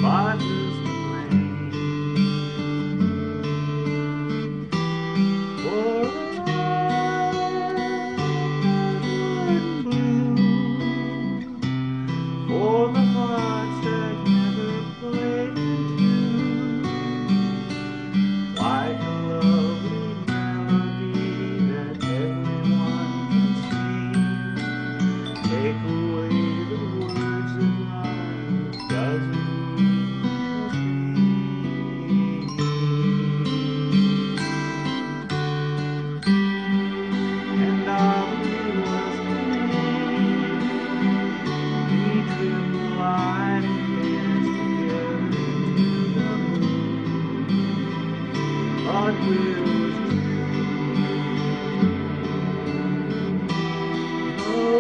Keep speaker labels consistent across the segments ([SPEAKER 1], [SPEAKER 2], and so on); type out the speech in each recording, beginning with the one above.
[SPEAKER 1] but who's to blame for a love that wouldn't bloom, for the hearts that never played in tune, like a lovely melody that everyone can sing. Take away the words of love, doesn't mean a thing. And Aubrey was the name. We trimmed the light and danced together into the moon. But where was June? Oh,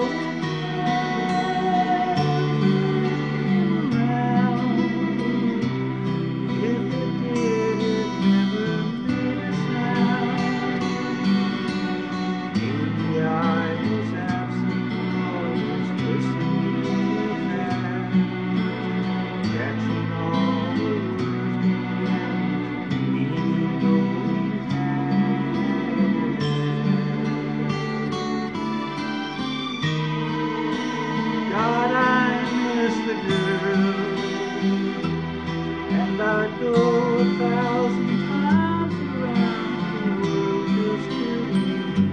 [SPEAKER 1] God, I miss the girl, and I'd go 1,000 times around the world just to be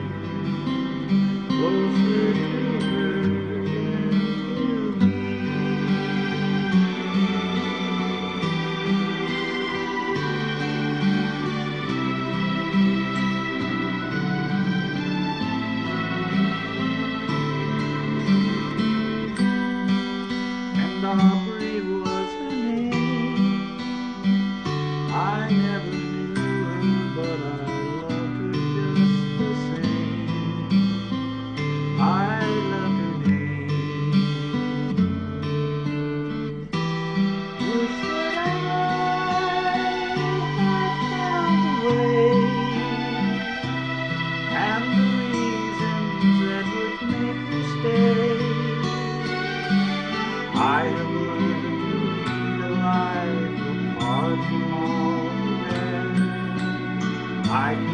[SPEAKER 1] closer to her than to me. And Aubrey was her name. I never knew her, but I loved her just the same. I loved her name. Wish that I had found the way and the reasons that would make her stay. I have learned to lead a life apart from all the rest. I